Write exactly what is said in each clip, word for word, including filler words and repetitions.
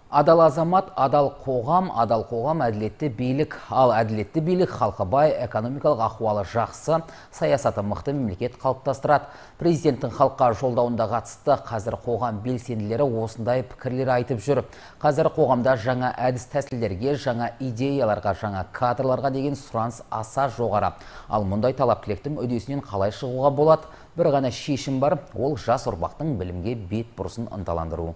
Адал азамат, адал қоғам, адал қоғам әділетті билік, ал әділетті билік халқы бай, экономикалық ахуалы жақсы, саясаты мықты мемлекет қалыптастырады. Президенттің халыққа жолдауында қатысты қазір қоғам белсенділері осындай пікірлер айтып жүр. Қазір қоғамда жаңа әдіс тәсілдерге, жаңа идеяларға, жаңа кадрларға деген сұраныс аса жоғары. Ал мұндай талап тілектің үдесінен қалай шығуға болады? Бір ғана шешім бар, ол жас ұрпақтың білімге бет бұрысын ынталандыру.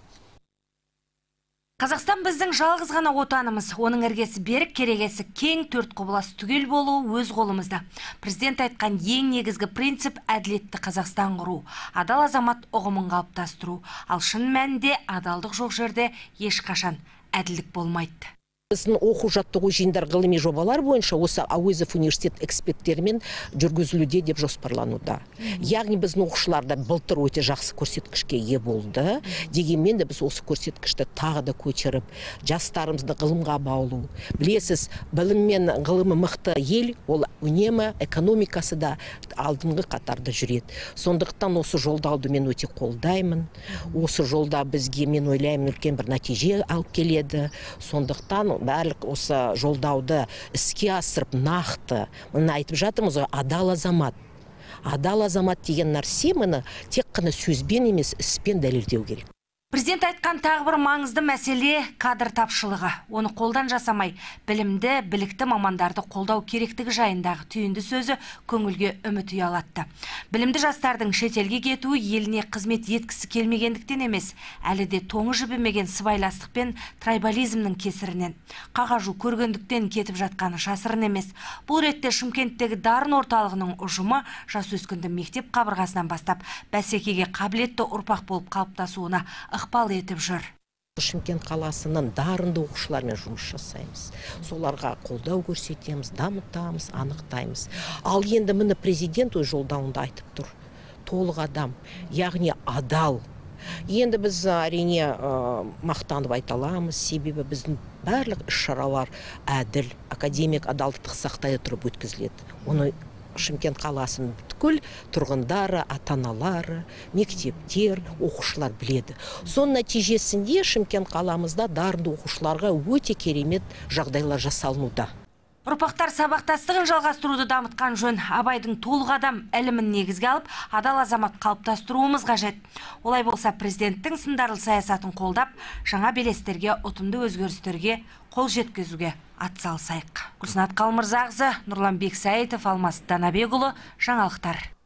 Қазақстан біздің жалғыз ғана отанымыз, оның іргесі берік, керегесі кең, төрт құбылас түгел болу өз қолымызда. Президент айтқан ең негізгі принцип әділетті Қазақстан құру, адал азамат ұғымын қалыптастыру. Ал шын мәнінде адалдық жоқ жерде ешқашан әділдік болмайды. Біздің оқу жаттығу жиындар ғылыми жобалар бойынша осы Әуезов университет эксперттерімен жүргізілуде деп жоспарлануда. Яғни біздің оқушыларда былтыр өте жақсы көрсеткішке ие болды. Дегенмен де біз осы көрсеткішті тағы да көтеріп, жастарымызды ғылымға баулу. Білесіз, білім мен ғылымы мықты ел, ол үнемі экономикасы да алдыңғы қатарда жүреді. Сондықтан осы жолдауды мен өте қолдаймын. Осы жолда бізге, мен ойлаймын, үлкен бір нәтиже алып келеді. Сондықтан барлық осы жолдауды іске асырып нақты, мына айтып жатырмыз ғой, адал азамат. Адал азамат деген нәрсе мені тек қана сөзбен емес, іспен дәлелдеу керек. Президент айтқан тағы бір маңызды мәселе кадр тапшылығы. Оны қолдан жасамай, білімді, білікті мамандарды қолдау керектігі жайындағы түйінді сөзі көңілге үміт ұялатты. Білімді жастардың шетелге кетуі еліне қызмет еткісі келмегендіктен емес, әлі де тоңы жібімеген сыбайластық пен трайбализмнің кесірінен. Қағажу көргендіктен кетіп жатқаны жасырын емес. Бұл ретте Шымкенттегі дарын орталығының ұжымы жасөскінді мектеп қабырғасынан бастап бәсекеге қабілетті ұрпақ болып қалыптасуына ықпал етіп жүр. Шымкент қаласының дарынды оқушылармен жұмыс жасаймыз. Соларға қолдау көрсетеміз, дамытамыз, анықтаймыз. Ал енді міне президент өз жолдауында айтып тұр. Толық адам, яғни адал. Енді біз әрине мақтанып айта аламыз, себебі біздің барлық іс-шаралар әділ, академик адалдықты сақтай тұрып өткізіледі. Оны Шымкент қаласының бүткіл тұрғындары, ата-аналары, мектептер, оқушылар біледі. Сон нәтижесінде Шымкент қаламызда дарынды оқушыларға өте керемет жағдайлар жасалынуда. Ұрпақтар сабақтастығын жалғастыруды дамытқан жөн. Абайдың толық адам ілімін негізге алып, адал азамат қалыптастыруымыз қажет. Олай болса, президенттің сындарлы саясатын қолдап, жаңа белестерге, ұтымды өзгерістерге қол жеткізуге атсалысайық. Гүлсінат Қалмырзағызы, Нұрлан Бексаитов, Алмас Данабекұлы, жаңалықтар.